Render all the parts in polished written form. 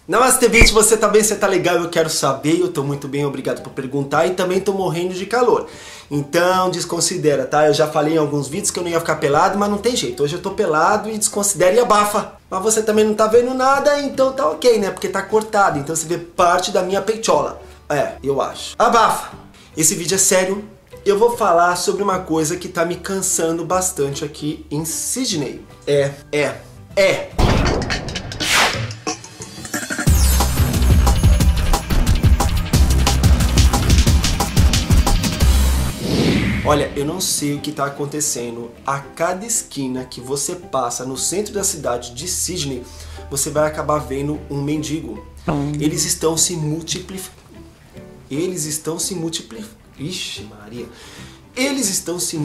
Namaste, Beach, você tá bem? Você tá legal? Eu quero saber, eu tô muito bem, obrigado por perguntar e também tô morrendo de calor. Então desconsidera, tá? Eu já falei em alguns vídeos que eu não ia ficar pelado, mas não tem jeito. Hoje eu tô pelado e desconsidera e abafa. Mas você também não tá vendo nada, então tá ok, né? Porque tá cortado, então você vê parte da minha peitola. É, eu acho. Abafa! Esse vídeo é sério. Eu vou falar sobre uma coisa que tá me cansando bastante aqui em Sydney. É. Olha, eu não sei o que está acontecendo. A cada esquina que você passa no centro da cidade de Sydney, você vai acabar vendo um mendigo. Eles estão se multiplicando. Ixi, Maria. Eles estão se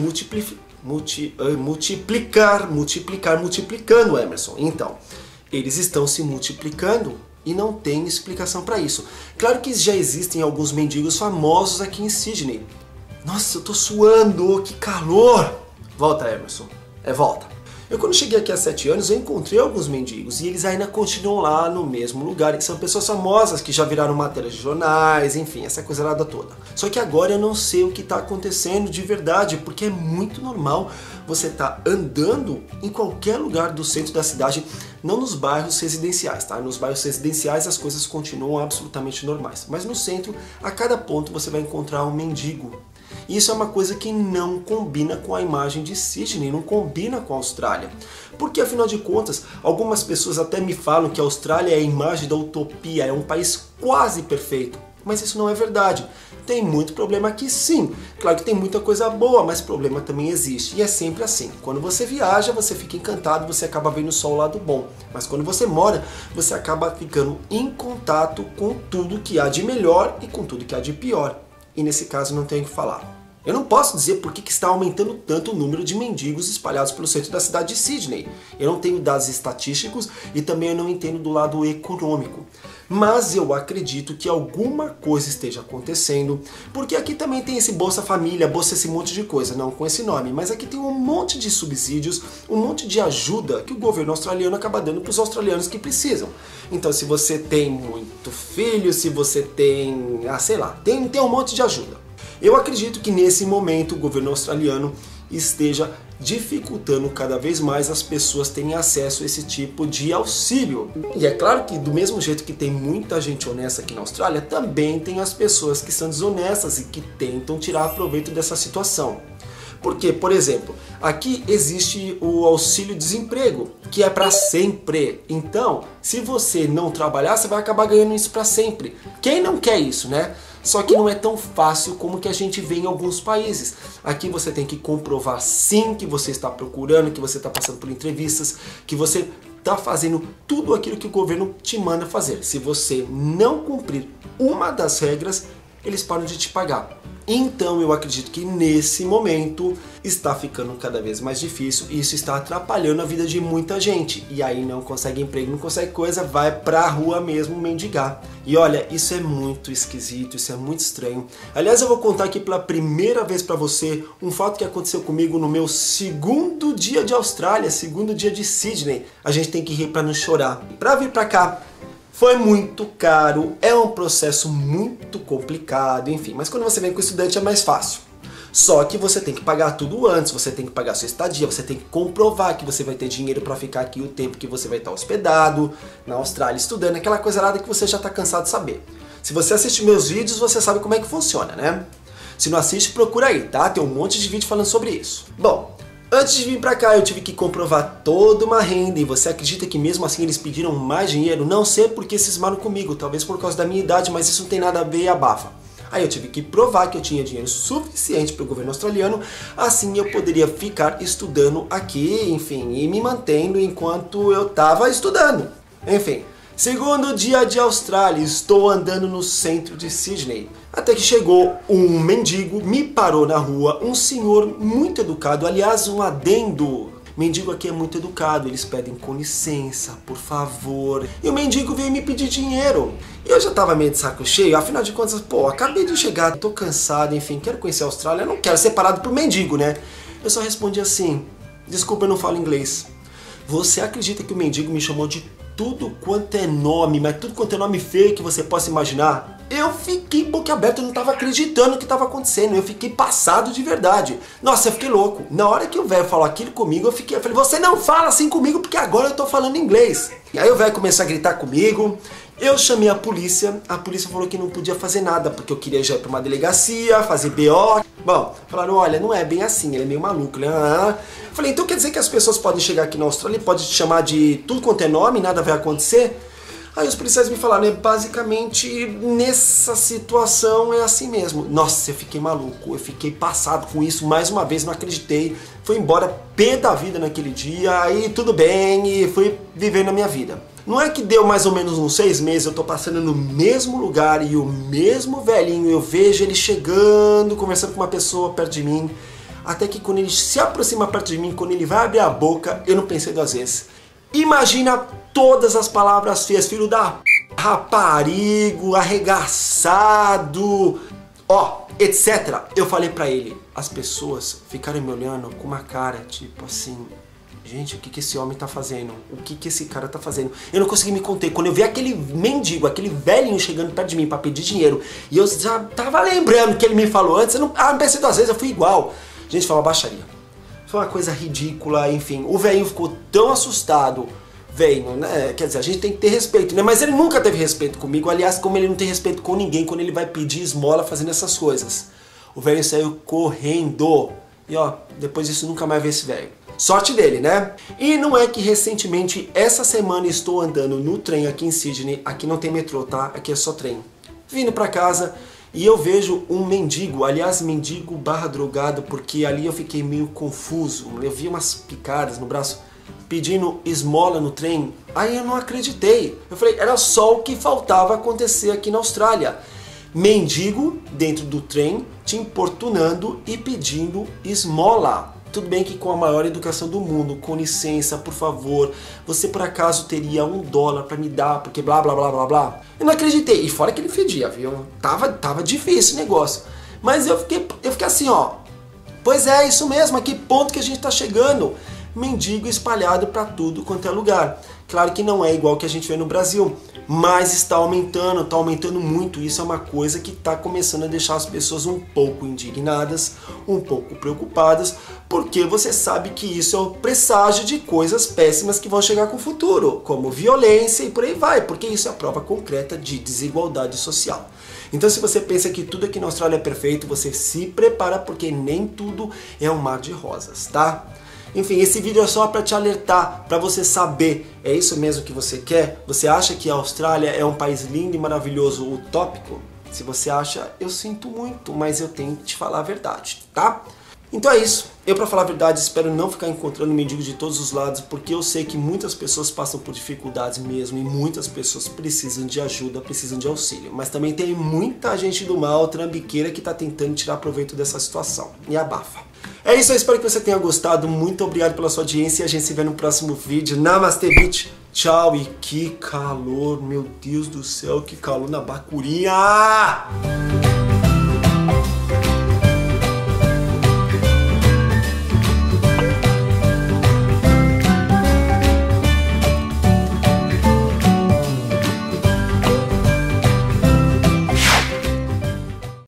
multiplicando, Emerson. Então, eles estão se multiplicando e não tem explicação para isso. Claro que já existem alguns mendigos famosos aqui em Sydney. Nossa, eu tô suando, que calor! Volta, Emerson. Volta. Eu quando cheguei aqui há 7 anos, eu encontrei alguns mendigos e eles ainda continuam lá no mesmo lugar. São pessoas famosas que já viraram matérias de jornais, enfim, essa coisa lá toda. Só que agora eu não sei o que tá acontecendo de verdade, porque é muito normal você tá andando em qualquer lugar do centro da cidade, não nos bairros residenciais, tá? Nos bairros residenciais as coisas continuam absolutamente normais. Mas no centro, a cada ponto você vai encontrar um mendigo. E isso é uma coisa que não combina com a imagem de Sydney, não combina com a Austrália. Porque, afinal de contas, algumas pessoas até me falam que a Austrália é a imagem da utopia, é um país quase perfeito. Mas isso não é verdade. Tem muito problema aqui, sim. Claro que tem muita coisa boa, mas problema também existe. E é sempre assim. Quando você viaja, você fica encantado, você acaba vendo só o lado bom. Mas quando você mora, você acaba ficando em contato com tudo que há de melhor e com tudo que há de pior. E nesse caso não tenho o que falar. Eu não posso dizer por que está aumentando tanto o número de mendigos espalhados pelo centro da cidade de Sydney. Eu não tenho dados estatísticos e também eu não entendo do lado econômico. Mas eu acredito que alguma coisa esteja acontecendo, porque aqui também tem esse Bolsa Família, esse monte de coisa, não com esse nome, mas aqui tem um monte de subsídios, um monte de ajuda que o governo australiano acaba dando para os australianos que precisam. Então se você tem muito filho, se você tem, sei lá, tem um monte de ajuda. Eu acredito que nesse momento o governo australiano esteja dificultando cada vez mais as pessoas terem acesso a esse tipo de auxílio. E é claro que do mesmo jeito que tem muita gente honesta aqui na Austrália, também tem as pessoas que são desonestas e que tentam tirar proveito dessa situação. Porque, por exemplo, aqui existe o auxílio-desemprego, que é para sempre. Então, se você não trabalhar, você vai acabar ganhando isso para sempre. Quem não quer isso, né? Só que não é tão fácil como que a gente vê em alguns países. Aqui você tem que comprovar sim que você está procurando, que você está passando por entrevistas, que você está fazendo tudo aquilo que o governo te manda fazer. Se você não cumprir uma das regras, eles param de te pagar. Então eu acredito que nesse momento está ficando cada vez mais difícil e isso está atrapalhando a vida de muita gente. E aí não consegue emprego, não consegue coisa, vai pra rua mesmo mendigar. E olha, isso é muito esquisito, isso é muito estranho. Aliás, eu vou contar aqui pela primeira vez pra você um fato que aconteceu comigo no meu segundo dia de Austrália, segundo dia de Sydney. A gente tem que rir pra não chorar. Pra vir pra cá, foi muito caro, é um processo muito complicado, enfim. Mas quando você vem com estudante é mais fácil. Só que você tem que pagar tudo antes, você tem que pagar sua estadia, você tem que comprovar que você vai ter dinheiro para ficar aqui o tempo que você vai estar hospedado na Austrália estudando, aquela coisa lá que você já está cansado de saber. Se você assiste meus vídeos, você sabe como é que funciona, né? Se não assiste, procura aí, tá? Tem um monte de vídeo falando sobre isso. Bom, antes de vir pra cá eu tive que comprovar toda uma renda e você acredita que mesmo assim eles pediram mais dinheiro? Não sei porque cismaram comigo, talvez por causa da minha idade, mas isso não tem nada a ver e abafa. Aí eu tive que provar que eu tinha dinheiro suficiente para o governo australiano, assim eu poderia ficar estudando aqui, enfim, e me mantendo enquanto eu estava estudando. Enfim, segundo dia de Austrália, estou andando no centro de Sydney. Até que chegou um mendigo, me parou na rua, um senhor muito educado, aliás, um adendo. Mendigo aqui é muito educado, eles pedem com licença, por favor. E o mendigo veio me pedir dinheiro. E eu já tava meio de saco cheio, afinal de contas, pô, acabei de chegar, tô cansado, enfim, quero conhecer a Austrália, não quero ser parado por mendigo, né? Eu só respondi assim, desculpa, eu não falo inglês. Você acredita que o mendigo me chamou de tudo quanto é nome, mas tudo quanto é nome feio que você possa imaginar. Eu fiquei boquiaberto, eu não tava acreditando no que tava acontecendo, eu fiquei passado de verdade. Nossa, eu fiquei louco. Na hora que o velho falou aquilo comigo, eu falei, você não fala assim comigo porque agora eu tô falando inglês. E aí o velho começou a gritar comigo, eu chamei a polícia falou que não podia fazer nada, porque eu queria já ir pra uma delegacia, fazer BO. Bom, falaram, olha, não é bem assim, ele é meio maluco, né? Falei, então quer dizer que as pessoas podem chegar aqui na Austrália e podem te chamar de tudo quanto é nome, nada vai acontecer? Aí os policiais me falaram, basicamente nessa situação é assim mesmo. Nossa, eu fiquei maluco, eu fiquei passado com isso mais uma vez, não acreditei. Fui embora pé da vida naquele dia, aí tudo bem e fui viver na minha vida. Não é que deu mais ou menos uns 6 meses, eu tô passando no mesmo lugar e o mesmo velhinho, eu vejo ele chegando, conversando com uma pessoa perto de mim. Até que quando ele se aproxima perto de mim, quando ele vai abrir a boca, eu não pensei 2 vezes. Imagina todas as palavras feias, filho da raparigo, arregaçado, etc. Eu falei pra ele, as pessoas ficaram me olhando com uma cara tipo assim, gente, o que esse homem tá fazendo? O que esse cara tá fazendo? Eu não consegui me conter. Quando eu vi aquele mendigo, aquele velhinho chegando perto de mim pra pedir dinheiro, e eu já tava lembrando que ele me falou antes, eu não pensei 2 vezes, eu fui igual. Gente, foi uma baixaria. Foi uma coisa ridícula, enfim. O velhinho ficou tão assustado. Velho, né? Quer dizer, a gente tem que ter respeito, né? Mas ele nunca teve respeito comigo. Aliás, como ele não tem respeito com ninguém quando ele vai pedir esmola fazendo essas coisas. O velho saiu correndo. E depois disso nunca mais vi esse velho. Sorte dele, né? E não é que recentemente, essa semana, estou andando no trem aqui em Sydney. Aqui não tem metrô, tá? Aqui é só trem. Vindo pra casa. E eu vejo um mendigo, aliás, mendigo / drogado, porque ali eu fiquei meio confuso. Eu vi umas picadas no braço, pedindo esmola no trem. Aí eu não acreditei. Eu falei, era só o que faltava acontecer aqui na Austrália. Mendigo dentro do trem, te importunando e pedindo esmola. Tudo bem que com a maior educação do mundo, com licença, por favor, você por acaso teria $1 pra me dar, porque blá blá blá blá blá. Eu não acreditei, e fora que ele fedia, viu? Tava difícil o negócio. Mas eu fiquei assim, pois é, isso mesmo, a que ponto que a gente tá chegando? Mendigo espalhado pra tudo quanto é lugar. Claro que não é igual que a gente vê no Brasil, mas está aumentando muito. Isso é uma coisa que está começando a deixar as pessoas um pouco indignadas, um pouco preocupadas, porque você sabe que isso é o presságio de coisas péssimas que vão chegar com o futuro, como violência e por aí vai, porque isso é a prova concreta de desigualdade social. Então se você pensa que tudo aqui na Austrália é perfeito, você se prepara, porque nem tudo é um mar de rosas, tá? Enfim, esse vídeo é só para te alertar, para você saber, é isso mesmo que você quer? Você acha que a Austrália é um país lindo e maravilhoso, utópico? Se você acha, eu sinto muito, mas eu tenho que te falar a verdade, tá? Então é isso. Eu, para falar a verdade, espero não ficar encontrando mendigos de todos os lados, porque eu sei que muitas pessoas passam por dificuldades mesmo, e muitas pessoas precisam de ajuda, precisam de auxílio. Mas também tem muita gente do mal, trambiqueira, que está tentando tirar proveito dessa situação. E abafa. É isso, eu espero que você tenha gostado. Muito obrigado pela sua audiência e a gente se vê no próximo vídeo. Namaste, bitch. Tchau. E que calor, meu Deus do céu, que calor na bacurinha!